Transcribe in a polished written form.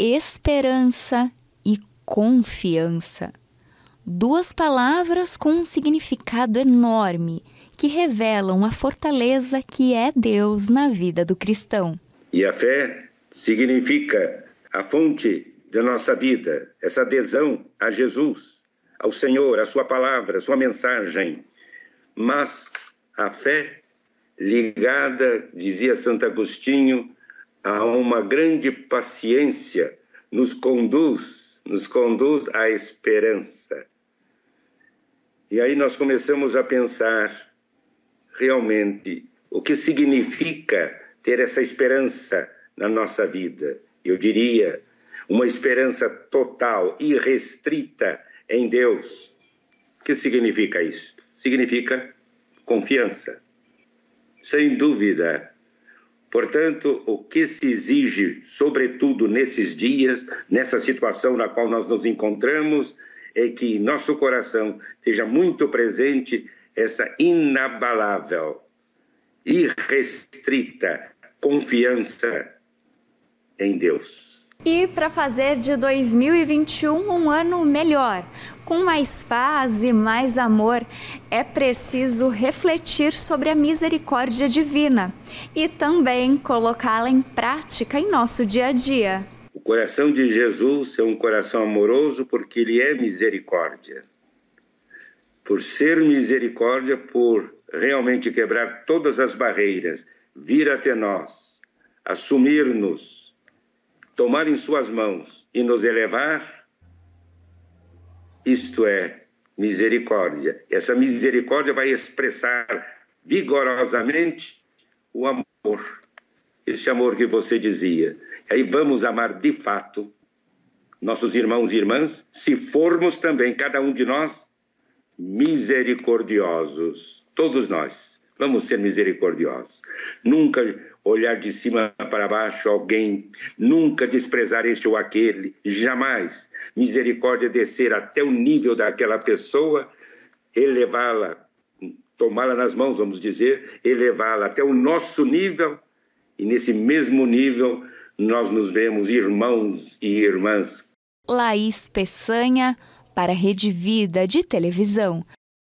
esperança e confiança. Duas palavras com um significado enorme, que revelam a fortaleza que é Deus na vida do cristão. E a fé significa a fonte da nossa vida, essa adesão a Jesus, ao Senhor, a sua palavra, a sua mensagem. Mas a fé ligada, dizia Santo Agostinho, a uma grande paciência, nos conduz à esperança. E aí nós começamos a pensar realmente o que significa ter essa esperança na nossa vida. Eu diria, uma esperança total, irrestrita em Deus. O que significa isso? Significa confiança, sem dúvida. Portanto, o que se exige, sobretudo nesses dias, nessa situação na qual nós nos encontramos, é que em nosso coração esteja muito presente essa inabalável, irrestrita confiança em Deus. E para fazer de 2021 um ano melhor, com mais paz e mais amor, é preciso refletir sobre a misericórdia divina e também colocá-la em prática em nosso dia a dia. O coração de Jesus é um coração amoroso porque ele é misericórdia. Por ser misericórdia, por realmente quebrar todas as barreiras, vir até nós, assumir-nos, tomar em suas mãos e nos elevar, isto é misericórdia. Essa misericórdia vai expressar vigorosamente o amor. Esse amor que você dizia. Aí vamos amar de fato nossos irmãos e irmãs, se formos também, cada um de nós, misericordiosos. Todos nós vamos ser misericordiosos. Nunca olhar de cima para baixo alguém, nunca desprezar este ou aquele, jamais. Misericórdia é descer até o nível daquela pessoa, elevá-la, tomá-la nas mãos, vamos dizer, elevá-la até o nosso nível, e nesse mesmo nível nós nos vemos irmãos e irmãs. Laís Peçanha, para a Rede Vida de Televisão.